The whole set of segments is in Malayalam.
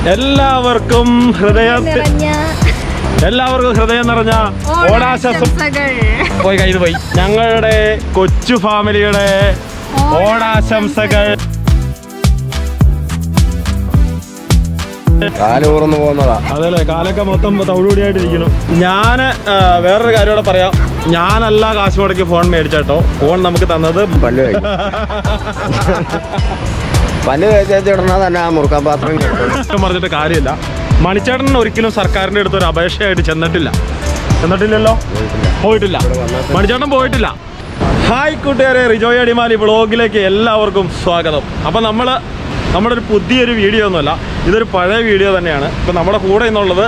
എല്ലാവർക്കും ഹൃദയം നിറഞ്ഞ ഓണാശംസകൾ. പോയി കയ്യിൽ പോയി. ഞങ്ങളുടെ കൊച്ചു ഫാമിലിയുടെ ഓണാശംസകൾ. കാലൂർന്ന് പോകുന്നതാ. അതല്ലേ, കാലൊക്കെ മൊത്തം തവിടുപൊടിയായിട്ടിരിക്കുന്നു. ഞാൻ വേറൊരു കാര്യം കൂടെ പറയാം. ഞാനല്ല കാശ് മുടക്കി ഫോൺ മേടിച്ചേട്ടോ. ഫോൺ നമുക്ക് തന്നത് പല്ല് തേച്ചിടണ തന്നെ ആ മുറുക്കാൻ പാത്രം പറഞ്ഞിട്ട് കാര്യമില്ല. മണിച്ചേട്ടൻ ഒരിക്കലും സർക്കാരിന്റെ അടുത്ത് ഒരു അപേക്ഷയായിട്ട് ചെന്നിട്ടില്ലല്ലോ. പോയിട്ടില്ല, മണിച്ചേട്ടൻ പോയിട്ടില്ല. ഹായ് കൂട്ടുകാരെ, റിജോയ് അടിമാലി വ്ളോഗിലേക്ക് എല്ലാവർക്കും സ്വാഗതം. അപ്പം നമ്മുടെ ഒരു പുതിയൊരു വീഡിയോ ഒന്നുമല്ല, ഇതൊരു പഴയ വീഡിയോ തന്നെയാണ്. ഇപ്പം നമ്മുടെ കൂടെ എന്നുള്ളത്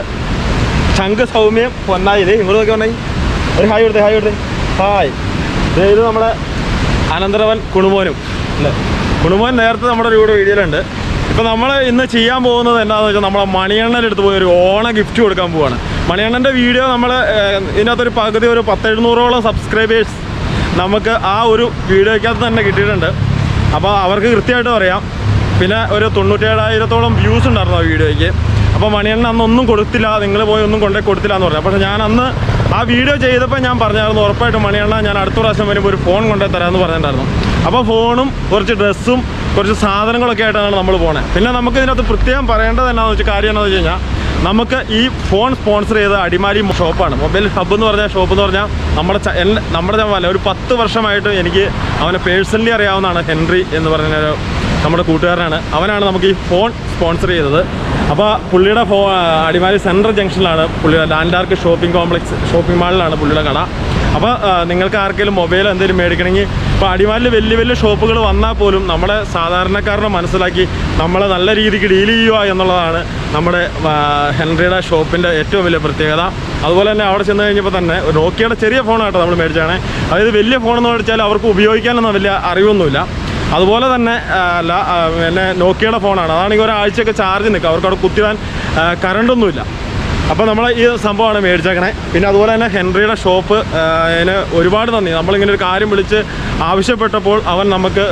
ശംഖ് സൗമ്യം പൊന്നായില്ലേ. ഇങ്ങോട്ടൊക്കെ ഉണ്ടായി ഒരു ഹായ് കൊടുത്തേ. ഹായ്. ഇത് നമ്മുടെ അനന്തരവൻ കുണുമോനും അല്ലേ. കുണുമോൻ നേരത്തെ നമ്മുടെ ഒരു വീഡിയോയിലുണ്ട്. ഇപ്പം നമ്മൾ ഇന്ന് ചെയ്യാൻ പോകുന്നത് എന്താണെന്ന് വെച്ചാൽ നമ്മളെ മണിയണ്ണൻ്റെ അടുത്ത് പോയി ഒരു ഓണ ഗിഫ്റ്റ് കൊടുക്കാൻ പോവുകയാണ്. മണിയണ്ണൻ്റെ വീഡിയോ നമ്മൾ ഇതിനകത്തൊരു പകുതി ഒരു 10-700ഓളം സബ്സ്ക്രൈബേഴ്സ് നമുക്ക് ആ ഒരു വീഡിയോയ്ക്കകത്ത് തന്നെ കിട്ടിയിട്ടുണ്ട്. അപ്പോൾ അവർക്ക് കൃത്യമായിട്ട് പറയാം. പിന്നെ ഒരു 97,000ഓളം വ്യൂസ് ഉണ്ടായിരുന്നു ആ വീഡിയോയ്ക്ക്. അപ്പോൾ മണിയണ്ണൻ അന്നൊന്നും കൊടുത്തില്ല, നിങ്ങൾ പോയി ഒന്നും കൊണ്ടുപോയി കൊടുത്തില്ല എന്ന് പറഞ്ഞു. പക്ഷേ ഞാൻ അന്ന് ആ വീഡിയോ ചെയ്തപ്പോൾ ഞാൻ പറഞ്ഞായിരുന്നു, ഉറപ്പായിട്ടും മണിയണ്ണ ഞാൻ അടുത്ത പ്രാവശ്യം വരുമ്പോൾ ഒരു ഫോൺ കൊണ്ടുപോയി തരാമെന്ന് പറഞ്ഞിട്ടുണ്ടായിരുന്നു. അപ്പോൾ ഫോണും കുറച്ച് ഡ്രസ്സും കുറച്ച് സാധനങ്ങളൊക്കെ ആയിട്ടാണ് നമ്മൾ പോണത്. പിന്നെ നമുക്ക് ഇതിനകത്ത് പ്രത്യേകം പറയേണ്ടത് എന്താണെന്ന് വെച്ചാൽ കാര്യം എന്താണെന്ന് വെച്ച് കഴിഞ്ഞാൽ, നമുക്ക് ഈ ഫോൺ സ്പോൺസർ ചെയ്ത അടിമാലി ഷോപ്പാണ്. മൊബൈൽ ഹബ്ബ് എന്ന് പറഞ്ഞ ഷോപ്പ് എന്ന് പറഞ്ഞാൽ നമ്മുടെ ചാനൽ ഒരു 10 വർഷമായിട്ട് എനിക്ക് അവനെ പേഴ്സണലി അറിയാവുന്നതാണ്. ഹെൻറി എന്ന് പറഞ്ഞൊരു നമ്മുടെ കൂട്ടുകാരനാണ്. അവനാണ് നമുക്ക് ഈ ഫോൺ സ്പോൺസർ ചെയ്തത്. അപ്പോൾ പുള്ളിയുടെ അടിമാലി സെൻട്രൽ ജംഗ്ഷനിലാണ് പുള്ളിയുടെ ലാൻഡ്മാർക്ക് ഷോപ്പിംഗ് മാളിലാണ് പുള്ളിയുടെ കട. അപ്പോൾ നിങ്ങൾക്ക് ആർക്കെങ്കിലും മൊബൈൽ എന്തെങ്കിലും മേടിക്കണമെങ്കിൽ ഇപ്പോൾ അടിമാലിൽ വലിയ ഷോപ്പുകൾ വന്നാൽ പോലും നമ്മുടെ സാധാരണക്കാരനെ മനസ്സിലാക്കി നമ്മളെ നല്ല രീതിക്ക് ഡീൽ ചെയ്യുക എന്നുള്ളതാണ് നമ്മുടെ ഹെൻറിയുടെ ഷോപ്പിൻ്റെ ഏറ്റവും വലിയ പ്രത്യേകത. അതുപോലെ തന്നെ അവിടെ ചെന്ന് കഴിഞ്ഞപ്പോൾ തന്നെ നോക്കിയയുടെ ചെറിയ ഫോണാട്ടോ നമ്മൾ മേടിച്ചാണ്. അതായത് വലിയ ഫോണെന്ന് മേടിച്ചാൽ അവർക്ക് ഉപയോഗിക്കാനൊന്നും വലിയ അറിവൊന്നുമില്ല. അതുപോലെ തന്നെ പിന്നെ നോക്കിയയുടെ ഫോണാണ്. അതാണെങ്കിൽ ഒരാഴ്ചയൊക്കെ ചാർജ് നിൽക്കുക, അവർക്ക് അവിടെ കുത്തിടാൻ കറണ്ടൊന്നുമില്ല. അപ്പോൾ നമ്മൾ ഈ സംഭവമാണ് മേടിച്ചേക്കണേ. പിന്നെ അതുപോലെ തന്നെ ഹെൻറിയുടെ ഷോപ്പ് അതിന് ഒരുപാട് നന്ദി. നമ്മളിങ്ങനെ ഒരു കാര്യം വിളിച്ച് ആവശ്യപ്പെട്ടപ്പോൾ അവൻ നമുക്ക്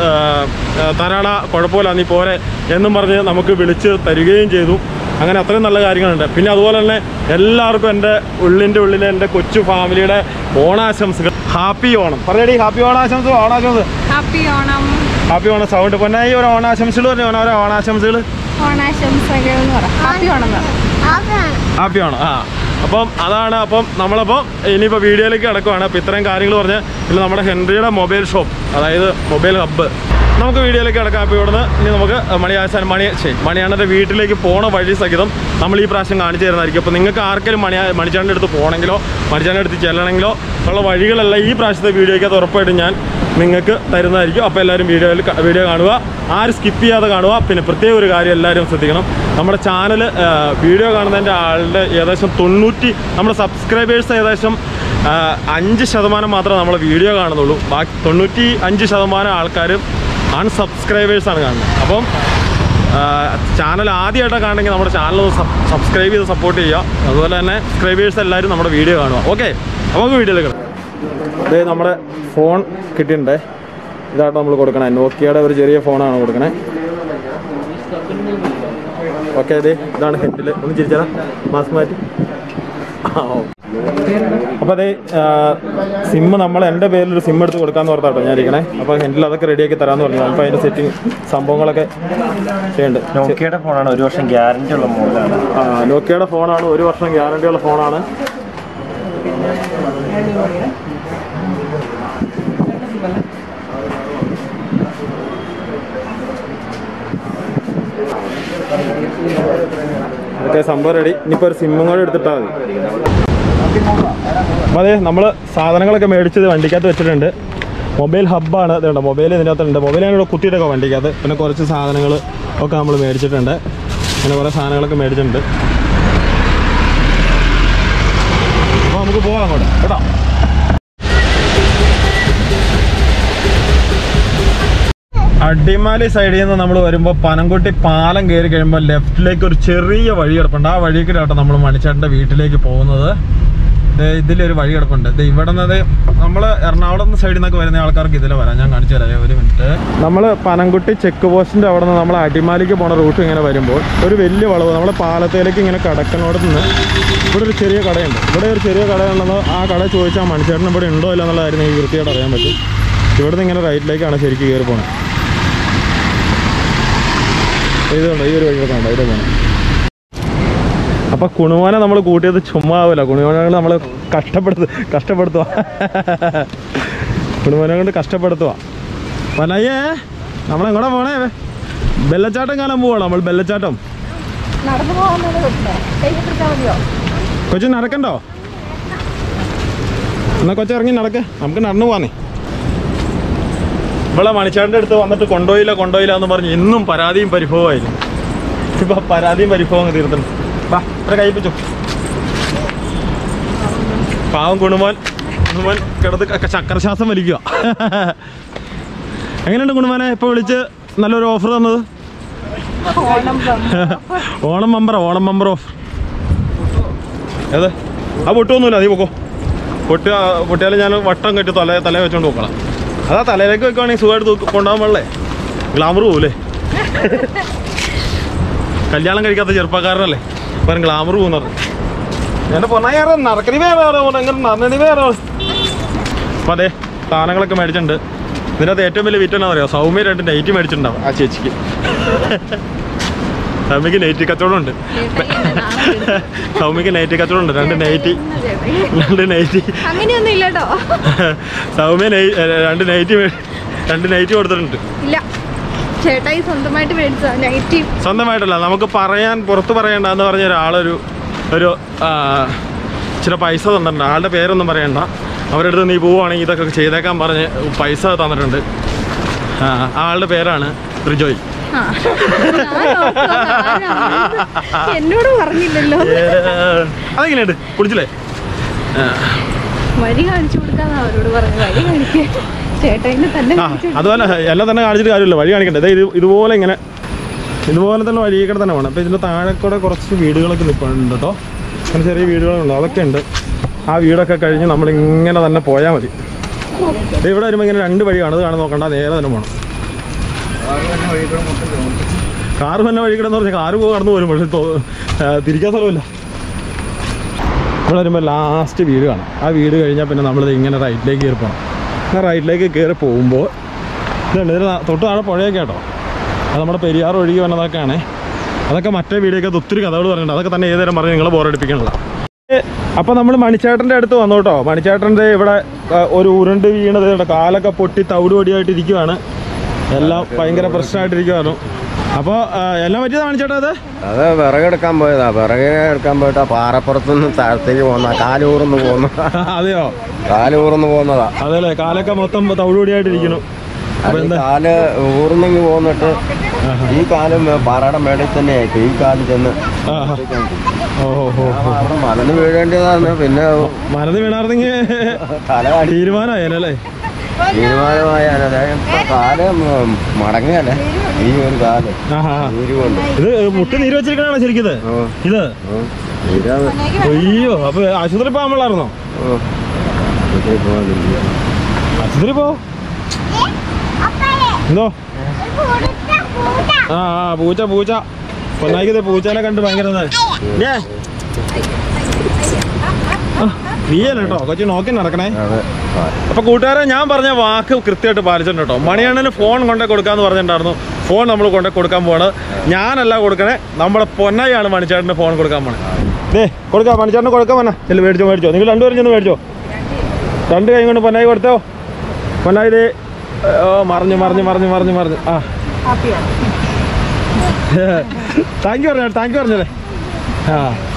തരാടാ കുഴപ്പമില്ല നീ പോരെ എന്നും പറഞ്ഞ് നമുക്ക് വിളിച്ച് തരികയും ചെയ്തു. അങ്ങനെ അത്രയും നല്ല കാര്യങ്ങളുണ്ട്. പിന്നെ അതുപോലെ തന്നെ എല്ലാവർക്കും എൻ്റെ ഉള്ളിലെ എൻ്റെ കൊച്ചു ഫാമിലിയുടെ ഓണാശംസകൾ. ഹാപ്പി ഓണം പറയടി. ഹാപ്പി ഓണാശംസ. ഹാപ്പി ഓണം സൗണ്ട് പൊന്നായി. ഒരു ഓണാശംസകൾ പറഞ്ഞു. ഓരോ ഓണാശംസകൾ. ഹാപ്പി ഓണം. അപ്പം അതാണ്. അപ്പം നമ്മളപ്പോൾ ഇനിയിപ്പോൾ വീഡിയോയിലേക്ക് കിടക്കുവാണ്. അപ്പോൾ ഇത്രയും കാര്യങ്ങൾ പറഞ്ഞ് പിന്നെ നമ്മുടെ ഹെൻറിയുടെ മൊബൈൽ ഷോപ്പ്, അതായത് മൊബൈൽ ഹബ്ബ്, നമുക്ക് വീഡിയോയിലേക്ക് കിടക്കാം. അപ്പോൾ ഇവിടുന്ന് ഇനി നമുക്ക് മണിയണ്ണൻ്റെ വീട്ടിലേക്ക് പോണ വഴി സഹിതം നമ്മൾ ഈ പ്രാവശ്യം കാണിച്ചു തരുന്നതായിരിക്കും. അപ്പോൾ നിങ്ങൾക്ക് ആർക്കെങ്കിലും മണിച്ചാൻ്റെ അടുത്ത് പോകണമെങ്കിലോ മണിച്ചാൻ്റെ അടുത്ത് ചെല്ലണമെങ്കിലോ ഉള്ള വഴികളെല്ലാം ഈ പ്രാവശ്യത്തെ വീഡിയോയ്ക്കകത്ത് ഉറപ്പായിട്ടും ഞാൻ നിങ്ങൾക്ക് തരുന്നതായിരിക്കും. അപ്പോൾ എല്ലാവരും വീഡിയോ കാണുക, ആരും സ്കിപ്പ് ചെയ്യാതെ കാണുക. പിന്നെ പ്രത്യേക ഒരു കാര്യം എല്ലാവരും ശ്രദ്ധിക്കണം, നമ്മുടെ ചാനൽ വീഡിയോ കാണുന്നതിൻ്റെ ആളുടെ ഏകദേശം നമ്മുടെ സബ്സ്ക്രൈബേഴ്സ് ഏകദേശം 5% മാത്രമേ നമ്മളെ വീഡിയോ കാണുന്നുള്ളൂ. ബാക്കി 95% ആൾക്കാരും അൺസബ്സ്ക്രൈബേഴ്സാണ് കാണുന്നത്. അപ്പം ചാനൽ ആദ്യമായിട്ടാണ് കാണണമെങ്കിൽ നമ്മുടെ ചാനൽ സബ്സ്ക്രൈബ് ചെയ്ത് സപ്പോർട്ട് ചെയ്യുക. അതുപോലെ തന്നെ സബ്സ്ക്രൈബേഴ്സ് എല്ലാവരും നമ്മുടെ വീഡിയോ കാണുക. ഓക്കെ, അപ്പോൾ നമുക്ക് വീഡിയോയിലേക്ക് കിടക്കാം. അതായത് നമ്മുടെ ഫോൺ കിട്ടിയിട്ടുണ്ട്. ഇതായിട്ട് നമ്മൾ കൊടുക്കണേ. നോക്കിയയുടെ ഒരു ചെറിയ ഫോണാണ് കൊടുക്കണേ. ഓക്കെ, ഇതാണ് ഹെഡിൽ. ഒന്ന് ചിരിച്ചാൽ മാസ്ക് മാറ്റി. അപ്പോൾ അതേ സിമ്മ് നമ്മൾ എൻ്റെ പേരിലൊരു സിം എടുത്ത് കൊടുക്കാമെന്ന് ഓർത്താട്ടോ ഞാൻ ഇരിക്കണേ. അപ്പോൾ ഹെൻഡിൽ അതൊക്കെ റെഡിയാക്കി തരാമെന്ന് പറഞ്ഞു. അപ്പോൾ അതിൻ്റെ സെറ്റിംഗ് സംഭവങ്ങളൊക്കെ ചെയ്യുന്നുണ്ട്. നോക്കിയയുടെ ഫോണാണ്, 1 വർഷം ഗ്യാരണ്ടി ഉള്ള മോഡലാണ്. നോക്കിയയുടെ ഫോണാണ്, 1 വർഷം ഗ്യാരണ്ടി ഉള്ള ഫോണാണ്. ഓക്കെ, സംഭവം റെഡി. ഇനിയിപ്പോൾ ഒരു സിമ്മും കൂടെ എടുത്തിട്ടാൽ മതി. അപ്പോൾ അതെ നമ്മൾ സാധനങ്ങളൊക്കെ മേടിച്ചത് വണ്ടിക്കകത്ത് വെച്ചിട്ടുണ്ട്. മൊബൈൽ ഹബ്ബാണ്. ഇതുണ്ട് മൊബൈൽ ഇതിനകത്തുണ്ട്. മൊബൈൽ ഞാനിവിടെ കുത്തിയിട്ടൊക്കെ വണ്ടിക്കകത്ത്. പിന്നെ കുറച്ച് സാധനങ്ങൾ ഒക്കെ നമ്മൾ മേടിച്ചിട്ടുണ്ട്. അങ്ങനെ കുറേ സാധനങ്ങളൊക്കെ മേടിച്ചിട്ടുണ്ട്. അപ്പോൾ നമുക്ക് പോകാം അങ്ങോട്ട് കേട്ടോ. അടിമാലി സൈഡിൽ നിന്ന് നമ്മൾ വരുമ്പോൾ പനംകുട്ടി പാലം കയറി കഴിയുമ്പോൾ ലെഫ്റ്റിലേക്ക് ഒരു ചെറിയ വഴി കിടപ്പുണ്ട്. ആ വഴിക്കിട്ടാണ് നമ്മൾ മണിച്ചേട്ടൻ്റെ വീട്ടിലേക്ക് പോകുന്നത്. ഇതിലൊരു വഴി കിടപ്പുണ്ട്. ഇവിടെ നിന്ന് നമ്മൾ എറണാകുളം സൈഡിൽ നിന്നൊക്കെ വരുന്ന ആൾക്കാർക്ക് ഇതിൽ വരാം. ഞാൻ കാണിച്ചു തരാം, ഒരു മിനിറ്റ്. നമ്മൾ പനംകുട്ടി ചെക്ക് പോസ്റ്റിൻ്റെ അവിടെ നിന്ന് നമ്മൾ അടിമാലിക്ക് പോണ റൂട്ട് ഇങ്ങനെ വരുമ്പോൾ ഒരു വലിയ വളവ് നമ്മൾ പാലത്തേലേക്ക് ഇങ്ങനെ കടക്കനോടത്ത് നിന്ന് ഇവിടെ ഒരു ചെറിയ കടയുണ്ട്. ഇവിടെ ഒരു ചെറിയ കടയുണ്ടെന്ന് ആ കട ചോദിച്ചാൽ മനുഷ്യരുടെ ഇവിടെ ഉണ്ടോ ഇല്ല എന്നുള്ള കാര്യം എനിക്ക് വൃത്തിയായിട്ട് അറിയാൻ പറ്റും. ഇവിടെ നിന്ന് ഇങ്ങനെ റൈറ്റിലേക്കാണ് ശരിക്കും കയറി പോണത്. ഇതുണ്ട്, ഈ ഒരു വഴി കിടക്കുന്നുണ്ട്, ഇവിടെ പോകണം. അപ്പം കുണുവാനെ നമ്മൾ കൂട്ടിയത് ചുമ്മാ ആവില്ല. കുണുവാനെ നമ്മൾ കഷ്ടപ്പെടുത്തുക കുണുവാനെ കൊണ്ട് കഷ്ടപ്പെടുത്തുക. പനയ്യേ നമ്മളെങ്ങോട്ടാ പോണേ? ബെല്ലച്ചാട്ടം കാണാൻ പോവാണോ നമ്മൾ? ബെല്ലച്ചാട്ടം കൊച്ചു നടക്കണ്ടോ? എന്നാ കൊച്ചു ഇറങ്ങി നടക്ക്, നമുക്ക് നടന്നു പോവാന്നേ. ഇവിടെ മണിച്ചാട്ടിൻ്റെ അടുത്ത് വന്നിട്ട് കൊണ്ടുപോയില്ല എന്ന് പറഞ്ഞ് ഇന്നും പരാതിയും പരിഭവമായിരുന്നു. ഇപ്പം പരാതിയും പരിഭവം തീർത്തിട്ടുണ്ട്. വാ, ഇവിടെ കഴിപ്പിച്ചു. പാവം കുണുമോൻ കിടന്ന് ചക്രശ്വാസം വലിക്കുക. എങ്ങനെയുണ്ട് കുണുമോനെ? ഇപ്പോൾ വിളിച്ച് നല്ലൊരു ഓഫർ തന്നത്? Onam bumper offer. ഏത്? ആ പൊട്ടൊന്നുമില്ല, നീ പൊക്കോ. പൊട്ടിയാലും ഞാൻ വട്ടം കെട്ടി തല വെച്ചോണ്ട് പോക്കണം. അതാ തലയിലേക്ക് വെക്കുവാണെങ്കിൽ സുഖമായിട്ട് കൊണ്ടുപോകാൻ പാടില്ലേ? ഗ്ലാമർ പോകൂലേ? കല്യാണം കഴിക്കാത്ത ചെറുപ്പക്കാരനല്ലേ പറയും ഗ്ലാമർ പോകുന്നത്. ഞാൻ പൊന്നാറ് നടക്കണി വേറെ നടന്നണി വേറെ. അപ്പം അതെ സാധനങ്ങളൊക്കെ മേടിച്ചിട്ടുണ്ട്. ഇതിനകത്ത് ഏറ്റവും വലിയ വിറ്റെന്നാ പറയുക, സൗമ്യ 2 നൈറ്റി മേടിച്ചിട്ടുണ്ടാവും ആ ചേച്ചിക്ക്. സൗമ്യക്ക് നൈറ്റി കച്ചവടം ഉണ്ട്. സൗമ്യക്ക് നൈറ്റി കച്ചവടം ഉണ്ട്. 2 നൈറ്റി സൗമ്യ 2 നൈറ്റി കൊടുത്തിട്ടുണ്ട്. സ്വന്തമായിട്ടല്ല, നമുക്ക് പുറത്ത് പറയണ്ടെന്ന് പറഞ്ഞ ഒരാളൊരു ഇച്ചിരി പൈസ തന്നിട്ടുണ്ട്. ആളുടെ പേരൊന്നും പറയണ്ട. അവരുടെ അടുത്ത് നീ പോവുകയാണെങ്കിൽ ഇതൊക്കെ ചെയ്തേക്കാൻ പറഞ്ഞ് പൈസ തന്നിട്ടുണ്ട്. ആളുടെ പേരാണ് റിജോയ്. എന്നോട് പറഞ്ഞില്ലല്ലോ. അതെങ്ങനെയുണ്ട്? കുടിച്ചില്ലേ? വഴി കാണിച്ചു കൊടുക്കാന്ന് അവരോട് പറഞ്ഞു. വഴി കാണിക്കാൻ ചേട്ടനെ തന്നെ. അതുപോലെ എല്ലാം തന്നെ കാണിച്ചിട്ട് കാര്യമില്ല, വഴി കാണിക്കണ്ടേ? ഇതുപോലെ തന്നെ വഴിയൊക്കെ തന്നെ വേണം. അപ്പോൾ ഇതിൻ്റെ താഴെ കൂടെ കുറച്ച് വീടുകളൊക്കെ നിൽക്കുന്നുണ്ട് കേട്ടോ. അങ്ങനെ ചെറിയ വീടുകളുണ്ട്, അതൊക്കെ ഉണ്ട്. ആ വീടൊക്കെ കഴിഞ്ഞ് നമ്മളിങ്ങനെ തന്നെ പോയാൽ മതി. ഇവിടെ വരുമ്പോൾ ഇങ്ങനെ 2 വഴിയാണ്. അത് കാണാൻ നോക്കണ്ട, നേരെ തന്നെ പോകണം. കാറ് തന്നെ വഴി കിടന്ന് പറഞ്ഞാൽ കാറ് കടന്നു പോരും, പക്ഷെ തിരിക്കാൻ സ്ഥലമില്ല. ഇവിടെ വരുമ്പോൾ ലാസ്റ്റ് വീട് കാണാം. ആ വീട് കഴിഞ്ഞാൽ പിന്നെ നമ്മളിത് ഇങ്ങനെ റൈറ്റിലേക്ക് കയറി പോകണം. അങ്ങനെ റൈറ്റിലേക്ക് കയറി പോകുമ്പോൾ ഇതുണ്ട്, ഇതിന് തൊട്ട് താഴെ പുഴയൊക്കെ കേട്ടോ. അത് നമ്മുടെ പെരിയാർ ഒഴുകി വന്നതൊക്കെയാണ്. അതൊക്കെ മറ്റേ വീഡിയോക്ക് ഒത്തിരി കഥകൾ പറഞ്ഞിട്ടുണ്ട്. അതൊക്കെ തന്നെ ഏതുതരം പറഞ്ഞ് നിങ്ങൾ ബോറടിപ്പിക്കണില്ല. അപ്പോൾ നമ്മൾ മണിച്ചേട്ടൻ്റെ അടുത്ത് വന്നു കേട്ടോ. മണിച്ചേട്ടൻ്റെ ഇവിടെ ഒരു ഉരുണ്ട് വീണത് കാലൊക്കെ പൊട്ടി തവിട് പൊടിയായിട്ട് ഇരിക്കുവാണ്. എല്ലാം ഭയങ്കര പ്രശ്നമായിട്ടിരിക്കുവാണ്. അപ്പോൾ എല്ലാം പറ്റിയതാ മണിച്ചേട്ടാ? അത് വിറകെടുക്കാൻ പോയതാ. വിറകെടുക്കാൻ പോയിട്ടാ പാറപ്പുറത്തുനിന്ന് താഴത്തേക്ക് പോന്ന കാലൂർന്ന് പോന്നു. അതെയോ? കാലൂർന്ന് പോന്നതാ. അതെല്ലേ, കാലൊക്കെ മൊത്തം തവിട് പൊടിയായിട്ടിരിക്കുന്നു. കാല് ഊർന്നെങ്കി പോന്നിട്ട് ഈ കാലം പാറയുടെ മേടിൽ തന്നെ ആയിട്ട് ഈ കാലം ചെന്ന് അവിടെ മലന്ന് വീഴേണ്ടതാണ്. പിന്നെ മലന്ന് വീണാർന്നെങ്കിൽ തീരുമാനമായാലേ? തീരുമാനമായാൽ കാല് മടങ്ങല്ലേ ഈ ഒരു കാലം കൊണ്ട്. ഇത് മുട്ട് നീര് വെച്ചിരിക്കണോ ശരിക്കും? ഇത് അയ്യോ, അപ്പൊ ആശുപത്രി പോകാൻ പാടില്ലായിരുന്നോ? ആശുപത്രി പോ. എന്തോ? പൂച്ച പൊന്നായിക്കത് പൂച്ചേനെ കണ്ട് ഭയങ്കര നീയല്ല കേട്ടോ, കൊച്ചു നോക്കി നടക്കണേ. അപ്പൊ കൂട്ടുകാരെ, ഞാൻ പറഞ്ഞ വാക്ക് കൃത്യമായിട്ട് പാലിച്ചിട്ടുണ്ട് കേട്ടോ. മണിയണ്ണന് ഫോൺ കൊണ്ടേ കൊടുക്കാന്ന് പറഞ്ഞിട്ടുണ്ടായിരുന്നു. ഫോൺ നമ്മൾ കൊണ്ടേ കൊടുക്കാൻ പോവാണ്. ഞാനല്ല കൊടുക്കണേ, നമ്മുടെ പൊന്നായിയാണ് മണിച്ചേട്ടന് ഫോൺ കൊടുക്കാൻ പോണേ. കൊടുക്കാം, മണിച്ചേട്ടന് കൊടുക്കാൻ വേണ. ചെല്ലു മേടിച്ചോ. നിങ്ങൾ 2 പേരും ചെന്ന് മേടിച്ചോ. 2 കൈ കൊണ്ട് പൊന്നായി കൊടുത്തോ. പൊന്നായി മറിഞ്ഞു. ആ താങ്ക് യു പറഞ്ഞല്ലേ? ആ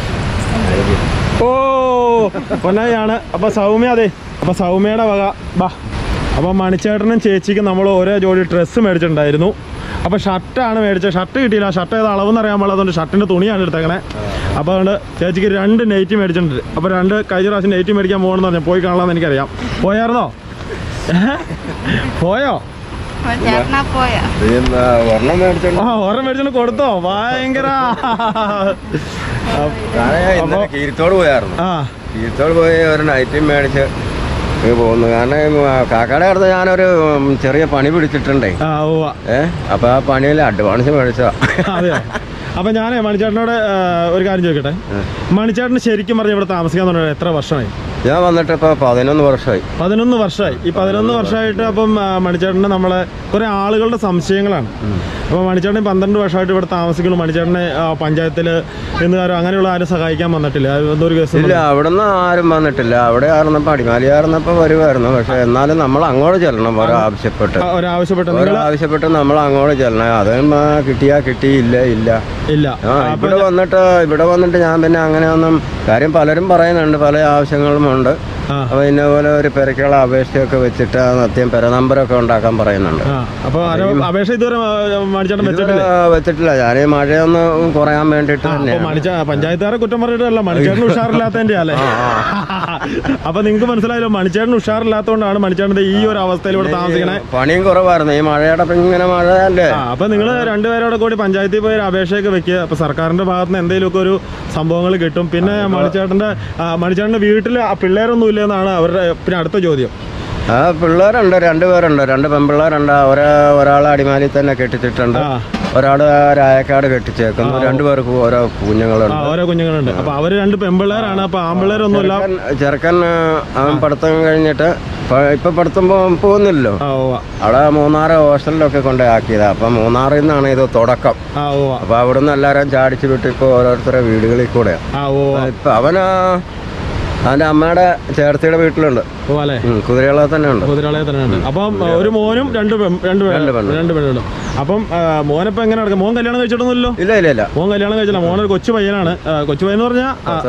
ഓ പൊന്നായിയാണ്. അപ്പം സൗമ്യ, അതെ അപ്പം സൗമ്യയുടെ വക ബാ. അപ്പം മണിച്ചേട്ടനും ചേച്ചിക്കും നമ്മൾ ഓരോ ജോഡി ഡ്രസ്സ് മേടിച്ചിട്ടുണ്ടായിരുന്നു. അപ്പോൾ ഷർട്ടാണ് മേടിച്ചത്. ഷർട്ട് കിട്ടിയില്ല. ഷർട്ട് ഏത് അളവെന്ന് അറിയാൻ പാടില്ല. അതുകൊണ്ട് ഷർട്ടിൻ്റെ തുണിയാണ് എടുത്തേക്കണേ. അപ്പോൾ അതുകൊണ്ട് ചേച്ചിക്ക് 2 നൈറ്റി മേടിച്ചിട്ടുണ്ട്. അപ്പോൾ 2 കഴിഞ്ഞ പ്രാവശ്യം നൈറ്റി മേടിക്കാൻ പോകണമെന്ന് പറഞ്ഞു. പോയി കാണാമെന്ന് എനിക്കറിയാം. പോയായിരുന്നോ? പോയോ? ഒരെണ്ണം മേടിച്ചോണ്ട് കൊടുത്തോ? ഭയങ്കര കീരത്തോട് പോയായിരുന്നു. ആ കീരത്തോട് പോയി ഒരു നൈറ്റും മേടിച്ച് പോകുന്നു. കാരണം കാക്കയുടെ അടുത്ത് ഞാനൊരു ചെറിയ പണി പിടിച്ചിട്ടുണ്ടേ. അപ്പൊ ആ പണിയിൽ അഡ്വാൻസ് മേടിച്ചതാ. അതെയോ? അപ്പൊ ഞാനേ മണിച്ചേട്ടനോട് ഒരു കാര്യം ചോദിക്കട്ടെ. മണിച്ചേട്ടന് ശരിക്കും പറഞ്ഞ ഇവിടെ താമസിക്കാൻ തുടങ്ങി എത്ര വർഷമായി? ഞാൻ വന്നിട്ട് ഇപ്പൊ 11 വർഷമായി. 11 വർഷമായി. ഈ 11 വർഷമായിട്ട് അപ്പം മണിച്ചേട്ടന് നമ്മളെ കുറെ ആളുകളുടെ സംശയങ്ങളാണ്. അപ്പൊ മണിച്ചേട്ടൻ 12 വർഷമായിട്ട് ഇവിടെ താമസിക്കുന്നു. മണിച്ചേട്ടനെ പഞ്ചായത്തില് എന്നുകാരോ അങ്ങനെയുള്ള ആരും സഹായിക്കാൻ വന്നിട്ടില്ല? എന്തൊരു കേസ് ഇല്ല, അവിടെ നിന്ന് ആരും വന്നിട്ടില്ല. അവിടെ ആയിരുന്നപ്പോ അടിമാലി ആയിരുന്നപ്പോ വരുമായിരുന്നു. പക്ഷെ എന്നാലും നമ്മൾ അങ്ങോട്ട് ചെല്ലണം. ഒരാവശ്യപ്പെട്ട് നമ്മൾ അങ്ങോട്ട് ചെല്ലണം. അത് കിട്ടിയാ കിട്ടി, ഇല്ല ഇല്ല ഇല്ല. ഇവിടെ വന്നിട്ട് ഞാൻ പിന്നെ അങ്ങനെയൊന്നും കാര്യം പലരും പറയുന്നുണ്ട്, പല ആവശ്യങ്ങളും ഉണ്ട്. അപ്പൊ ഇന്നപോലെ ഒരു പെരക്കുള്ള അപേക്ഷയൊക്കെ വെച്ചിട്ട് സത്യം പെര നമ്പരൊക്കെ ഉണ്ടാക്കാൻ പറയുന്നുണ്ട്. വെച്ചിട്ടില്ല. ഞാൻ മഴയൊന്ന് കുറയാൻ വേണ്ടിട്ട് പഞ്ചായത്തുകാരെ കുറ്റം പറഞ്ഞിട്ടല്ല, മണിച്ചേട്ടൻ ഉഷാറില്ലാത്തതിന്റെ അല്ലേ? അപ്പൊ നിങ്ങക്ക് മനസ്സിലായല്ലോ, മണിച്ചേട്ടൻ ഉഷാറില്ലാത്തതുകൊണ്ടാണ് മണിച്ചേട്ടന്റെ ഈ ഒരു അവസ്ഥയിൽ ഇവിടെ താമസിക്കണേ. പണിയും കുറവായിരുന്നു ഈ മഴയുടെ, ഇങ്ങനെ മഴയല്ലേ. അപ്പൊ നിങ്ങൾ രണ്ടുപേരോടെ കൂടി പഞ്ചായത്തിൽ പോയി അപേക്ഷയൊക്കെ വെക്കുക. അപ്പൊ സർക്കാരിന്റെ ഭാഗത്ത് നിന്ന് എന്തെങ്കിലുമൊക്കെ ഒരു സംഭവങ്ങൾ കിട്ടും. പിന്നെ മണിച്ചേട്ടന്റെ വീട്ടില് പിള്ളേരൊന്നും ഇല്ലെന്നാണ് അവരുടെ പിന്നെ അടുത്ത ചോദ്യം. പിള്ളേരുണ്ട്, 2 പേരുണ്ട്, 2 പെൺപിള്ളേരുണ്ട്. ഒരാളെ അടിമാലി തന്നെ കെട്ടിച്ചിട്ടുണ്ട്, ഒരാള് രായക്കാട് കെട്ടിച്ചേക്കുന്നു. 2 പേർക്ക് ഓരോ കുഞ്ഞുങ്ങളുണ്ട്. അപ്പൊ അവര് 2 പെൺപിള്ളേരാണ്. അപ്പൊ ആൺപിള്ളേരൊന്നുമില്ല. ചെറുക്കൻ അവൻ പഠിത്തം കഴിഞ്ഞിട്ട് ഇപ്പൊ പഠിത്തം പോകുന്നില്ലല്ലോ. അവിടെ മൂന്നാറ് ഹോസ്റ്റലിലൊക്കെ കൊണ്ടാക്കിയതാ. അപ്പൊ മൂന്നാറിൽ നിന്നാണ് ഇത് തുടക്കം. അപ്പൊ അവിടുന്ന് എല്ലാരും ചാടിച്ചു വിട്ട് ഇപ്പൊ ഓരോരുത്തരുടെ വീടുകളിൽ കൂടെ ഇപ്പൊ അവന്റെ അമ്മയുടെ ചേർത്തിയുടെ വീട്ടിലുണ്ട്. കുതിരകളെ തന്നെ ഉണ്ട്. അപ്പം ഒരു മോനും 2 പെണ്ണും. അപ്പം മോനിപ്പോ എങ്ങനെ നടക്കും? മോൻ കല്യാണം കഴിച്ചിട്ടൊന്നുമില്ലല്ലോ? ഇല്ല. മോൻ കല്യാണം കഴിച്ചില്ല. മോനൊരു കൊച്ചു പയ്യനാണ്. കൊച്ചു പയ്യെന്ന് പറഞ്ഞാൽ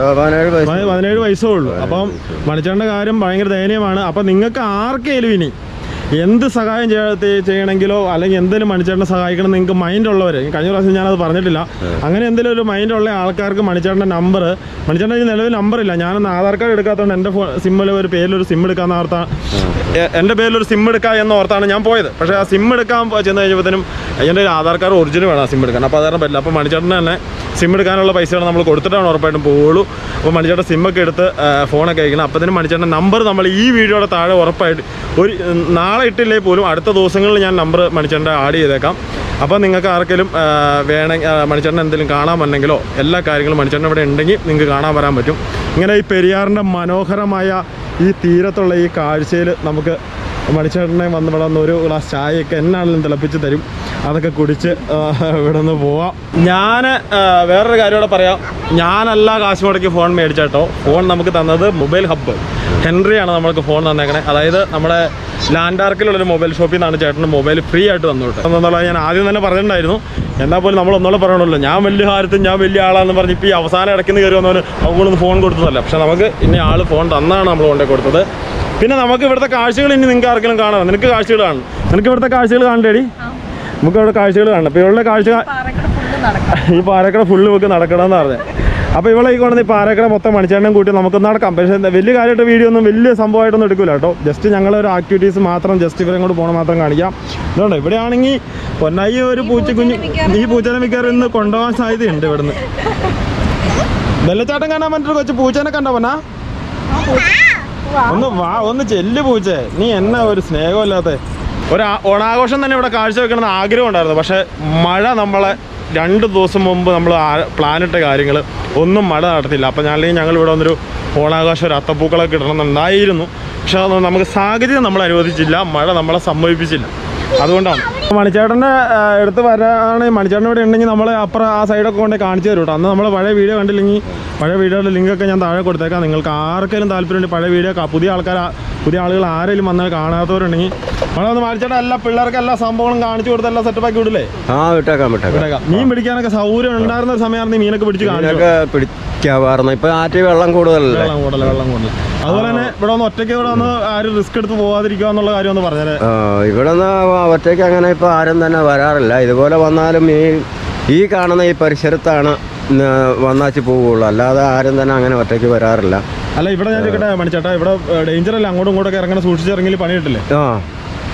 17 വയസ്സേ ഉള്ളൂ. അപ്പം മണിച്ചേട്ടന്റെ കാര്യം ഭയങ്കര ദയനീയമാണ്. അപ്പൊ നിങ്ങൾക്ക് ആർക്കേലും ഇനി എന്ത് സഹായം ചെയ്യണമെങ്കിലോ അല്ലെങ്കിൽ എന്തെങ്കിലും മണിച്ചേട്ടനെ സഹായിക്കണം നിങ്ങൾക്ക് മൈൻഡ് ഉള്ളവർ, കഴിഞ്ഞ പ്രാവശ്യം ഞാനത് പറഞ്ഞിട്ടില്ല, അങ്ങനെ എന്തെങ്കിലും ഒരു മൈൻഡുള്ള ആൾക്കാർക്ക് മണിച്ചേട്ടൻ്റെ നമ്പർ, മണിച്ചേട്ടൻ്റെ നിലവിൽ നമ്പറില്ല. ഞാനൊന്ന് ആധാർ കാർഡ് എടുക്കാത്തതുകൊണ്ട് എൻ്റെ സിമ്മിൽ ഒരു പേരിലൊരു സിം എടുക്കാമെന്ന് ഓർത്താണ്, എൻ്റെ പേരിലൊരു സിം എടുക്കാം എന്ന് ഓർത്താണ് ഞാൻ പോയത്. പക്ഷേ ആ സിം എടുക്കാൻ ചെന്ന് കഴിഞ്ഞപ്പോഴത്തേനും എൻ്റെ ആധാർ കാർഡ് ഒറിജിനൽ വേണം ആ സിം എടുക്കാൻ. അപ്പോൾ അതാണ് പറ്റില്ല. അപ്പോൾ മണിച്ചേട്ടന് തന്നെ സിം എടുക്കാനുള്ള പൈസകൾ നമ്മൾ കൊടുത്തിട്ടാണ് ഉറപ്പായിട്ടും പോവുള്ളൂ. അപ്പോൾ മണിച്ചേട്ടൻ സിമ്മൊക്കെ എടുത്ത് ഫോണൊക്കെ അയക്കണം. അപ്പോഴത്തേനും മണിച്ചേട്ടൻ്റെ നമ്പർ നമ്മൾ ഈ വീഡിയോയുടെ താഴെ ഉറപ്പായിട്ട് നാളെ ഇട്ടില്ലേ പോലും അടുത്ത ദിവസങ്ങളിൽ ഞാൻ നമ്പർ മണിച്ചേട്ടൻ്റെ ആഡ് ചെയ്തേക്കാം. അപ്പോൾ നിങ്ങൾക്ക് ആർക്കെങ്കിലും വേണമെങ്കിൽ മണിച്ചേട്ടൻ എന്തെങ്കിലും കാണാൻ വന്നെങ്കിലോ എല്ലാ കാര്യങ്ങളും മണിച്ചേട്ടൻ ഇവിടെ ഉണ്ടെങ്കിൽ നിങ്ങൾക്ക് കാണാൻ വരാൻ പറ്റും. ഇങ്ങനെ ഈ പെരിയാറിൻ്റെ മനോഹരമായ ഈ തീരത്തുള്ള ഈ കാഴ്ചയിൽ നമുക്ക് മണിച്ചേട്ടനെ ഇവിടെ വന്ന് ഒരു ഗ്ലാസ് ചായയൊക്കെ എന്നാണെങ്കിലും തിളപ്പിച്ച് തരും. അതൊക്കെ കുടിച്ച് ഇവിടെ നിന്ന് പോവാം. ഞാൻ വേറൊരു കാര്യം കൂടെ പറയാം. ഞാനല്ല കാശ് മുടക്കി ഫോൺ മേടിച്ചേട്ടോ. ഫോൺ നമുക്ക് തന്നത് മൊബൈൽ ഹബ്ബ് ഹെൻറിയാണ് നമ്മൾക്ക് ഫോൺ തന്നേക്കണേ. അതായത് നമ്മുടെ ലാൻഡാർക്കിലുള്ളൊരു മൊബൈൽ ഷോപ്പിൽ നിന്നാണ് ചേട്ടന് മൊബൈൽ ഫ്രീ ആയിട്ട് തന്നോട്ടെ എന്നുള്ളത് ഞാൻ ആദ്യം തന്നെ പറഞ്ഞിട്ടുണ്ടായിരുന്നു. എന്നാൽ പോലും നമ്മൾ ഒന്നുകൂടെ പറയണമല്ലോ, ഞാൻ വലിയ കാര്യത്തിൽ ഞാൻ വലിയ ആളാണെന്ന് പറഞ്ഞ് ഇപ്പോൾ ഈ അവസാനം ഇടയ്ക്ക് കയറി വന്നവന് അവളൊന്ന് ഫോൺ കൊടുത്തതല്ല. പക്ഷെ നമുക്ക് ഇനി ആൾ ഫോൺ തന്നാണ് നമ്മൾ കൊണ്ടേ കൊടുത്തത്. പിന്നെ നമുക്ക് ഇവിടുത്തെ കാഴ്ചകൾ ഇനി നിങ്ങൾക്ക് ആർക്കെങ്കിലും കാണാം. നിനക്ക് കാഴ്ചകൾ കാണും. നിനക്ക് ഇവിടുത്തെ കാഴ്ചകൾ കാണണ്ടേടി? നമുക്ക് ഇവിടെ കാഴ്ചകൾ കാണണം. അപ്പോൾ ഇവളുടെ കാഴ്ച ഈ പാറക്കട ഫുള്ള് നമുക്ക് നടക്കണമെന്ന് പറഞ്ഞത്. അപ്പോൾ ഇവളെ ഈ കൊണ്ടുവന്ന് ഈ പാറക്കട മൊത്തം മണിച്ചേട്ടനും കൂട്ടി നമുക്ക് നടക്കാം. പക്ഷേ വലിയ കാര്യമായിട്ട് വീഡിയോ ഒന്നും വലിയ സംഭവമായിട്ടൊന്നും എടുക്കില്ല കേട്ടോ. ജസ്റ്റ് ഞങ്ങളൊരു ആക്ടിവിറ്റീസ് മാത്രം, ജസ്റ്റ് ഇവരെ കൊണ്ട് പോകണം മാത്രം കാണിക്കാം. ഇതുകൊണ്ട് ഇവിടെയാണെങ്കിൽ പൊന്നായി ഒരു പൂച്ചക്കുഞ്ഞ്, ഈ പൂച്ചനെ മിക്കവാറും ഇന്ന് കൊണ്ടുപോകാൻ സാധ്യതയുണ്ട്. ഇവിടുന്ന് വെള്ളച്ചാട്ടം കാണാൻ പറ്റൊരു കൊച്ചു പൂച്ചനെ കണ്ടോ പൊന്നാ? ഒന്ന് വാ, ഒന്ന് ചെല്ല് പൂച്ചേ. നീ എന്നാ ഒരു സ്നേഹമില്ലാത്ത ഒരു ഓണാഘോഷം തന്നെ ഇവിടെ കാഴ്ച വെക്കണമെന്ന് ആഗ്രഹം ഉണ്ടായിരുന്നു. പക്ഷേ മഴ നമ്മളെ 2 ദിവസം മുമ്പ് നമ്മൾ പ്ലാനിട്ട കാര്യങ്ങൾ ഒന്നും മഴ നടത്തില്ല. അപ്പോൾ ഞങ്ങൾ ഇവിടെ വന്നൊരു ഓണാഘോഷം, ഒരു അത്തപ്പൂക്കളൊക്കെ ഇടണമെന്നുണ്ടായിരുന്നു. പക്ഷെ നമുക്ക് സാഹചര്യം നമ്മൾ അനുവദിച്ചില്ല, മഴ നമ്മളെ സമ്മതിപ്പിച്ചില്ല. അതുകൊണ്ടാണ് മണിച്ചേട്ടൻ്റെ അടുത്ത് വരാണെങ്കിൽ മണിച്ചേട്ടൻ ഇവിടെ ഉണ്ടെങ്കിൽ നമ്മൾ അപ്പുറം ആ സൈഡൊക്കെ കൊണ്ട് കാണിച്ചു തരും കേട്ടോ. അന്ന് നമ്മൾ പഴയ വീഡിയോ കണ്ടില്ലെങ്കിൽ പഴയ വീഡിയോയുടെ ലിങ്കൊക്കെ ഞാൻ താഴെ കൊടുത്തേക്കാം. നിങ്ങൾക്ക് ആർക്കെങ്കിലും താല്പര്യമുണ്ട് പഴയ വീഡിയോ, പുതിയ ആളുകൾ ആരെങ്കിലും വന്നാൽ കാണാത്തവരുണ്ടെങ്കിൽ നമ്മളെ ഒന്ന് മണിച്ചേട്ടൻ എല്ലാ പിള്ളേർക്ക് എല്ലാ സംഭവങ്ങളും കാണിച്ചു കൊടുത്ത് എല്ലാം സെറ്റപ്പാക്കി വിടില്ലേ? വിട്ടേക്കാം. മീൻ പിടിക്കാനൊക്കെ സൗകര്യം ഉണ്ടായിരുന്ന സമയമായിരുന്നു മീനൊക്കെ പിടിച്ച് പിടിക്കാവാറുണ്ട്. ഇപ്പൊ ആറ്റി വെള്ളം കൂടുതലല്ലേ? വെള്ളം കൂടുതൽ. അതുപോലെ തന്നെ ഇവിടെ ഒന്ന് ഒറ്റയ്ക്ക് ഇവിടെ ഒന്ന് ആരും റിസ്ക് എടുത്ത് പോകാതിരിക്കുക എന്നുള്ള കാര്യം ഒന്ന് പറഞ്ഞത്. ഇവിടെ നിന്ന് ഒറ്റയ്ക്ക് അങ്ങനെ ഇപ്പൊ ആരും തന്നെ വരാറില്ല. ഇതുപോലെ വന്നാലും ഈ കാണുന്ന ഈ പരിസരത്താണ് വന്നാച്ച് പോവുള്ളൂ. അല്ലാതെ ആരും തന്നെ അങ്ങനെ ഒറ്റയ്ക്ക് വരാറില്ല. അല്ല ഇവിടെ ഞാൻ ചോദിക്കട്ടെ മണിച്ചേട്ടാ, ഇവിടെ ഡേഞ്ചർ അല്ല? അങ്ങോട്ടും ഇങ്ങോട്ടൊക്കെ ഇറങ്ങണ സൂക്ഷിച്ചിറങ്ങി പണി കിട്ടില്ലേ?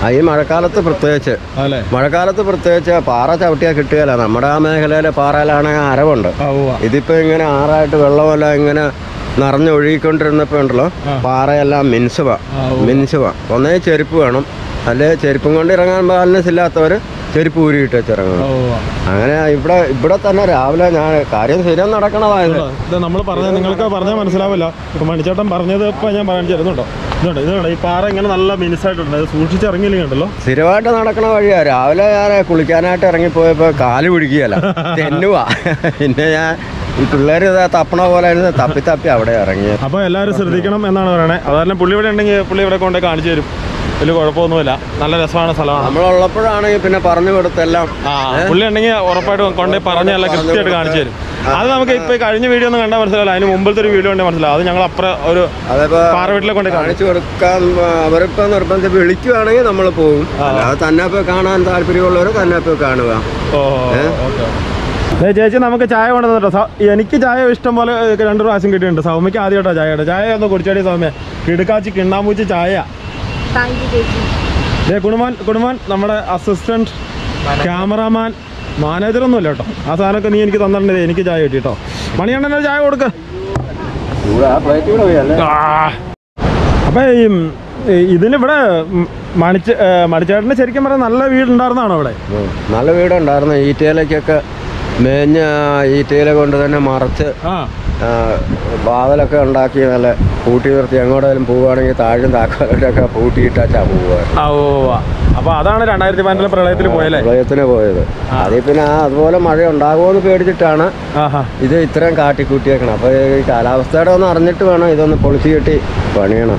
ഈ മഴക്കാലത്ത് പ്രത്യേകിച്ച് പാറ ചവിട്ടിയാൽ കിട്ടുകയില്ല. നമ്മുടെ ആ മേഖലയിലെ പാറയിലാണെങ്കിൽ അരവുണ്ട്. ഇതിപ്പോൾ ഇങ്ങനെ ആറായിട്ട് വെള്ളമല്ല ഇങ്ങനെ നിറഞ്ഞൊഴുകിക്കൊണ്ടിരുന്നപ്പോൾ ഉണ്ടല്ലോ, പാറയെല്ലാം മിനുസുക. ഒന്നേ ചെരുപ്പ് വേണം, അല്ലെ ചെരുപ്പും കൊണ്ട് ഇറങ്ങാൻ ബാലൻസ് ഇല്ലാത്തവർ ചെരുപ്പ് ഊരിയിട്ട് വെച്ചിറങ്ങണം. അങ്ങനെ ഇവിടെ തന്നെ രാവിലെ ഞാൻ കാര്യം ശരിയാ നടക്കണതായത്. നമ്മൾ പറഞ്ഞത് നിങ്ങൾക്ക് പറഞ്ഞാൽ മനസ്സിലാവില്ല. ഇപ്പൊ മണിച്ചേട്ടൻ പറഞ്ഞത് ഇപ്പൊ ഞാൻ പറഞ്ഞു തരുന്നുണ്ടോ? ഇതുണ്ട് ഈ പാറ ഇങ്ങനെ നല്ല മിനുസായിട്ടുണ്ട്. അത് സൂക്ഷിച്ചിറങ്ങിയില്ലെങ്കിലുണ്ടല്ലോ സ്ഥിരമായിട്ട് നടക്കണ വഴിയാ. രാവിലെ ഞാൻ കുളിക്കാനായിട്ട് ഇറങ്ങിപ്പോയപ്പോ കാല് പിടിക്കുകയല്ല, തെന്നുവാ. പിന്നെ ഞാൻ ഈ പിള്ളേർ തപ്പണ പോലെ തപ്പി അവിടെ ഇറങ്ങി. അപ്പൊ എല്ലാവരും ശ്രദ്ധിക്കണം എന്നാണ് പറയണേ. അതുകാരണം പുള്ളി ഇവിടെ ഉണ്ടെങ്കിൽ പുള്ളി ഇവിടെ കൊണ്ടേ കാണിച്ചു തരും. വലിയ കുഴപ്പമൊന്നുമില്ല, നല്ല രസമാണ് സ്ഥലമാണ്. നമ്മളുള്ളപ്പോഴാണെങ്കിൽ പിന്നെ പറഞ്ഞു കൊടുത്തെല്ലാം. പുള്ളി ഉണ്ടെങ്കിൽ ഉറപ്പായിട്ട് കൊണ്ടേ പറഞ്ഞെല്ലാം കൃത്യമായിട്ട് കാണിച്ചു തരും. അത് നമുക്ക് ഇപ്പൊ കഴിഞ്ഞ വീഡിയോ ഒന്നും കണ്ടാൽ മനസ്സിലാവില്ല. അതിന് മുമ്പത്തെ ഒരു വീഡിയോ ഉണ്ടെങ്കിൽ മനസ്സിലാവും. അത് ഞങ്ങൾ അപ്പുറം ഒരു പാറ വീട്ടിലെ കൊണ്ട് കാണിച്ചു കൊടുക്കാൻ അവരിപ്പോ നിർബന്ധം വിളിക്കുവാണെങ്കിൽ നമ്മൾ പോകും. അല്ലാതെ തന്നെ പോയി കാണാൻ താല്പര്യമുള്ളവർ തന്നെ പോയി കാണുക. ചേച്ചി നമുക്ക് ചായ കൊണ്ടുവന്നിട്ടോ. എനിക്ക് ചായ ഇഷ്ടം പോലെ 2 പ്രാവശ്യം കിട്ടിയിട്ടുണ്ട്. സൗമ്യക്ക് ആദ്യമായിട്ടോ ചായ ഒന്ന് കുടിച്ചാടി. സൗമ്യ കിടുക്കാച്ചി കിണ്ണാമ്പൂച്ചി ചായ. കുടുംബാൻ നമ്മുടെ അസിസ്റ്റന്റ് ക്യാമറാമാൻ മാനേജറൊന്നും ഇല്ല കേട്ടോ. ആ സാധനമൊക്കെ നീ എനിക്ക് തന്നിട്ടുണ്ട്. എനിക്ക് ചായ കിട്ടി കേട്ടോ. മണിയണ്ണനെ ചായ കൊടുക്ക. അപ്പൊ ഇതിനിവിടെ മണിച്ചേട്ടന് ശരിക്കും പറഞ്ഞാൽ നല്ല വീടുണ്ടായിരുന്നാണോ ഇവിടെ? നല്ല വീടുണ്ടായിരുന്നു. ഈറ്റയിലേക്കൊക്കെ മേഞ്ഞ ഈറ്റയില കൊണ്ട് തന്നെ മറച്ച് വാതിലൊക്കെ ഉണ്ടാക്കി നല്ല പൂട്ടി നിർത്തി. എങ്ങോട്ടേലും പോവുകയാണെങ്കിൽ താഴും താക്കോലൊക്കെ പൂട്ടിയിട്ടാച്ചാ പോവുക. അപ്പൊ അതാണ് 2012 പ്രളയത്തിന് പോയത്. അതിൽ പിന്നെ അതുപോലെ മഴ ഉണ്ടാകുമോന്ന് പേടിച്ചിട്ടാണ് ഇത് ഇത്രയും കാട്ടിക്കൂട്ടിയേക്കണം. അപ്പൊ ഈ കാലാവസ്ഥയുടെ ഒന്ന് അറിഞ്ഞിട്ട് വേണം ഇതൊന്ന് പൊളിച്ചു കെട്ടി പണിയണം.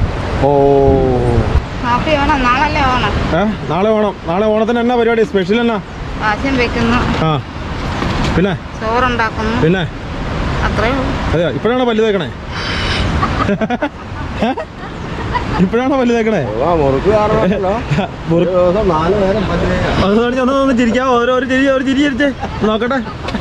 നാളെ ഓണത്തിന് എന്നാ പരിപാടി? സ്പെഷ്യൽ എന്നാ? പിന്നെ അതെയോ? ഇപ്പോഴാണോ പല്ല് തേക്കണേ? ഇപ്പോഴാണോ പല്ല് തേക്കണേ? ഒന്ന് ചിരിക്കാവോ? ഒരു ചിരി ചിരിച്ചേ നോക്കട്ടെ.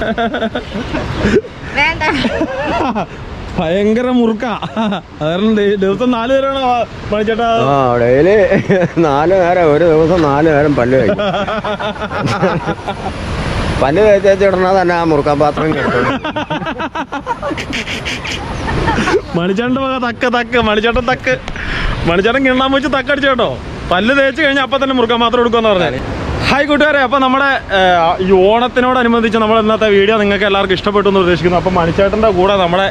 ഭയങ്കര മുറുക്കാ. ദിവസം 4 നേരമാണോ മണിച്ചേട്ടാ? ഡെയിലി 4 നേരം, ഒരു ദിവസം 4 നേരം പല്ല് കഴിക്കും. പല്ല് തേച്ചിടണ തന്നെ ആ മുറുക്കാൻ പാത്രം കിട്ടും. മണിച്ചേട്ടൻ്റെ വക മണിച്ചേട്ടൻ കിണ്ണാൻ വെച്ച് തക്കടിച്ചു കേട്ടോ. പല്ല് തേച്ച് കഴിഞ്ഞാൽ അപ്പം തന്നെ മുറുക്കാൻ പാത്രം എടുക്കുമെന്ന് പറഞ്ഞാൽ. ഹായ് കൂട്ടുകാരെ, അപ്പോൾ നമ്മുടെ ഈ ഓണത്തിനോടനുബന്ധിച്ച് നമ്മൾ ഇന്നത്തെ വീഡിയോ നിങ്ങൾക്ക് എല്ലാവർക്കും ഇഷ്ടപ്പെട്ടു എന്ന് ഉദ്ദേശിക്കുന്നു. അപ്പോൾ മണിച്ചേട്ടൻ്റെ കൂടെ നമ്മുടെ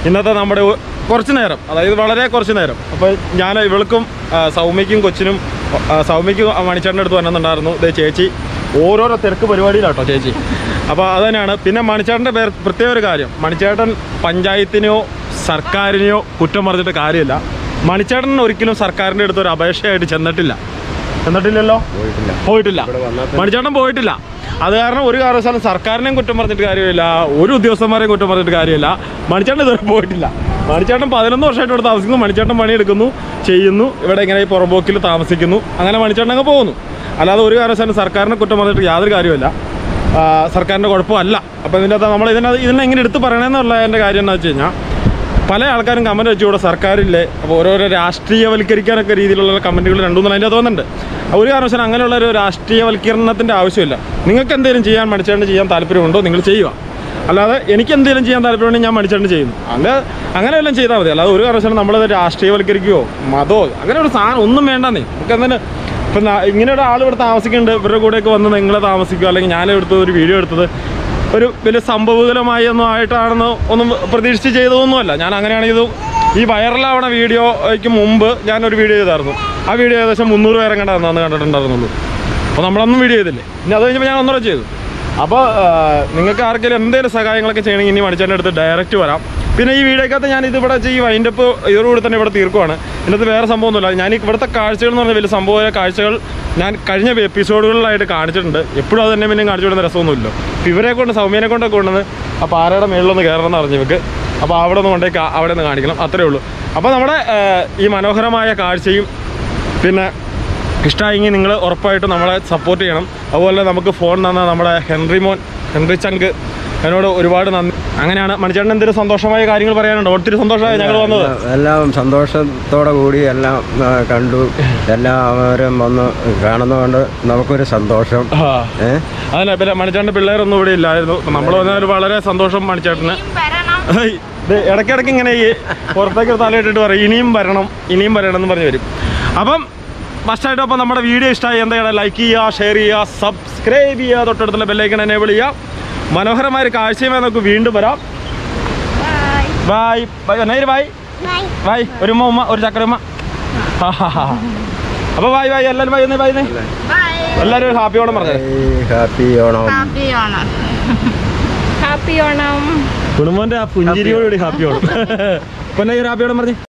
കുറച്ച് നേരം, അതായത് വളരെ കുറച്ച് നേരം, അപ്പോൾ ഞാൻ ഇവൾക്കും സൗമ്യക്കും കൊച്ചിനും സൗമ്യക്കും മണിച്ചേട്ടൻ്റെ അടുത്ത് വന്നിട്ടുണ്ടായിരുന്നു. ചേച്ചി ഓരോരോ തിരക്ക് പരിപാടിയിലാട്ടോ ചേച്ചി. അപ്പോൾ അത് തന്നെയാണ്. പിന്നെ മണിച്ചേട്ടൻ്റെ പ്രത്യേക ഒരു കാര്യം, മണിച്ചേട്ടൻ പഞ്ചായത്തിനെയോ സർക്കാരിനെയോ കുറ്റം പറഞ്ഞിട്ട് കാര്യമില്ല. മണിച്ചേട്ടൻ ഒരിക്കലും സർക്കാരിൻ്റെ അടുത്തൊരു അപേക്ഷയായിട്ട് ചെന്നിട്ടില്ലല്ലോ. പോയിട്ടില്ല. മണിച്ചേട്ടൻ പോയിട്ടില്ല. അത് കാരണം ഒരു കാരണവശാലും സർക്കാരിനെയും കുറ്റം പറഞ്ഞിട്ട് കാര്യമില്ല, ഒരു ഉദ്യോഗസ്ഥന്മാരെയും കുറ്റം പറഞ്ഞിട്ട് കാര്യമില്ല. മണിച്ചേട്ടൻ ഇതുവരെ പോയിട്ടില്ല. മണിച്ചേട്ടൻ 11 വർഷമായിട്ട് ഇവിടെ താമസിക്കുന്നു. മണിച്ചേട്ടൻ പണിയെടുക്കുന്നു, ചെയ്യുന്നു, ഇവിടെ ഇങ്ങനെ ഈ പുറമ്പോക്കിൽ താമസിക്കുന്നു. അങ്ങനെ മണിച്ചേട്ടൻ അങ്ങ് പോകുന്നു. അല്ലാതെ ഒരു കാരണവശാലും സർക്കാരിനെ കുറ്റം പറഞ്ഞിട്ട് യാതൊരു കാര്യമില്ല. സർക്കാരിൻ്റെ കുഴപ്പമല്ല. അപ്പോൾ ഇതിനെ എങ്ങനെ എടുത്ത് പറയണമെന്നുള്ള എൻ്റെ കാര്യം എന്താണെന്ന് വെച്ച് കഴിഞ്ഞാൽ, പല ആൾക്കാരും കമൻറ്റ് വെച്ചുകൂടെ സർക്കാരില്ലേ, അപ്പോൾ ഓരോരോ രാഷ്ട്രീയവൽക്കരിക്കാനൊക്കെ രീതിയിലുള്ള കമൻറ്റുകൾ 2-3 അതിൻ്റെ അത് വന്നിട്ടുണ്ട്. ഒരു കാരണവശാലും അങ്ങനെയുള്ള ഒരു രാഷ്ട്രീയവൽക്കരണത്തിൻ്റെ ആവശ്യമില്ല. നിങ്ങൾക്ക് എന്തെങ്കിലും ചെയ്യാൻ മണിച്ചേട്ടന് ചെയ്യാൻ താല്പര്യമുണ്ടോ നിങ്ങൾ ചെയ്യുക. അല്ലാതെ എനിക്ക് എന്തെങ്കിലും ചെയ്യാൻ താല്പര്യമുണ്ടെങ്കിൽ ഞാൻ മണിച്ചേട്ടന് ചെയ്യുന്നു. അങ്ങനെയെല്ലാം ചെയ്താൽ മതി. അല്ലാതെ ഒരു കാരണവശാലും നമ്മളത് രാഷ്ട്രീയവൽക്കരിക്കുകയോ മതമോ അങ്ങനെ ഒരു സാധനം ഒന്നും വേണ്ടെന്നേ. നമുക്ക് എന്തിന് ഇപ്പം ഇങ്ങനെ ഒരാൾ ഇവിടെ താമസിക്കുന്നുണ്ട്, ഇവരുടെ കൂടെയൊക്കെ വന്ന് നിങ്ങളെ താമസിക്കുക, അല്ലെങ്കിൽ ഞാൻ ഒരു വീഡിയോ എടുത്തത് ഒരു വലിയ സംഭവകരമായി ഒന്നും ആയിട്ടാണെന്ന് ഒന്നും പ്രതീക്ഷിച്ച് ചെയ്തതൊന്നുമല്ല. ഞാൻ അങ്ങനെയാണെങ്കിൽ ഈ വൈറലാവണ വീഡിയോയ്ക്ക് മുമ്പ് ഞാനൊരു വീഡിയോ ചെയ്തായിരുന്നു. ആ വീഡിയോ ഏകദേശം 300 പേരെ കണ്ടായിരുന്നു കണ്ടിട്ടുണ്ടായിരുന്നുള്ളൂ. അപ്പോൾ നമ്മളൊന്നും വീഡിയോ ചെയ്തില്ലേ. ഇനി അത് കഴിഞ്ഞപ്പോൾ ഞാൻ ഒന്നുകൂടെ ചെയ്തു. അപ്പോൾ നിങ്ങൾക്ക് ആർക്കെങ്കിലും എന്തെങ്കിലും സഹായങ്ങളൊക്കെ ചെയ്യണമെങ്കിൽ ഇനി മണിച്ചേട്ടൻ്റെ അടുത്ത് ഡയറക്റ്റ് വരാം. പിന്നെ ഈ വീഡിയോക്കകത്ത് ഞാൻ ഇതിവിടെ ഈ വൈൻഡപ്പ് ഇതോടുകൂടി തന്നെ ഇവിടെ തീർക്കുവാണ്. ഇതിനകത്ത് വേറെ സംഭവമൊന്നുമില്ല. ഞാൻ ഇവിടുത്തെ കാഴ്ചകൾ എന്ന് പറഞ്ഞാൽ വലിയ സംഭവമായ കാഴ്ചകൾ ഞാൻ കഴിഞ്ഞ എപ്പിസോഡുകളിലായിട്ട് കാണിച്ചിട്ടുണ്ട്. എപ്പോഴും അത് തന്നെ പിന്നെ കാണിച്ചു വിടുന്ന രസമൊന്നുമില്ല. അപ്പോൾ ഇവരെ കൊണ്ട് സൗമ്യനെ കൊണ്ടൊക്കെ കൊണ്ടുവന്ന് ആ പാറയുടെ മേളിലൊന്ന് കയറണമെന്ന് അറിഞ്ഞു ഇവർക്ക്. അപ്പോൾ അവിടെ നിന്ന് കൊണ്ടേക്ക് അവിടെ നിന്ന് കാണിക്കണം, അത്രേ ഉള്ളൂ. അപ്പോൾ നമ്മുടെ ഈ മനോഹരമായ കാഴ്ചയും പിന്നെ ഇഷ്ടമായെങ്കിൽ നിങ്ങൾ ഉറപ്പായിട്ടും നമ്മളെ സപ്പോർട്ട് ചെയ്യണം. അതുപോലെ നമുക്ക് ഫോൺ തന്ന നമ്മുടെ ഹെൻറി ചങ്ക് അതിനോട് ഒരുപാട് നന്ദി. അങ്ങനെയാണ് മണിച്ചേട്ടൻ എന്തൊരു സന്തോഷമായ കാര്യങ്ങൾ പറയാനുണ്ടോ? ഒത്തിരി സന്തോഷമായി ഞങ്ങൾ വന്നത്. എല്ലാം സന്തോഷത്തോടെ കൂടി എല്ലാം കണ്ടു, എല്ലാവരും വന്ന് കാണുന്നതുകൊണ്ട് നമുക്കൊരു സന്തോഷം. അതല്ല, പിന്നെ മണിച്ചേട്ടൻ്റെ പിള്ളേരൊന്നും ഇവിടെ ഇല്ലായിരുന്നു. നമ്മൾ വന്നതിൽ വളരെ സന്തോഷം മണിച്ചേട്ടന്. ഇടയ്ക്കിടയ്ക്ക് ഇങ്ങനെ ഈ പുറത്തേക്ക് തലയിട്ടിട്ട് പറയും ഇനിയും വരണം എന്ന് പറഞ്ഞ് വരും. അപ്പം ഫസ്റ്റായിട്ട് അപ്പം നമ്മുടെ വീഡിയോ ഇഷ്ടമായി എന്താ ചെയ്യണം? ലൈക്ക് ചെയ്യുക, ഷെയർ ചെയ്യുക, സബ്സ്ക്രൈബ് ചെയ്യുക, തൊട്ടടുത്തുള്ള ബെല്ലൈക്കൺ എനേബിൾ ചെയ്യുക. മനോഹരമായ ഒരു കാഴ്ചയുമായി നമുക്ക് വീണ്ടും വരാം. Bye bye. Bye bye. ഒരു ഉമ്മ ഒരു ചക്കരമ്മ. അപ്പൊ ബൈ ബൈ. എല്ലാവരും ബൈ. ബൈ. എല്ലാവരും ഹാപ്പി ഓണം പറഞ്ഞേ. ഹാപ്പി ഓണം. ഹാപ്പി ഓണം. കുടുംബന്റെ ആ പുഞ്ചിരിയോടുകൂടി ഹാപ്പി ഓണം. പിന്നെ ഹാപ്പി ഓണം പറഞ്ഞേ.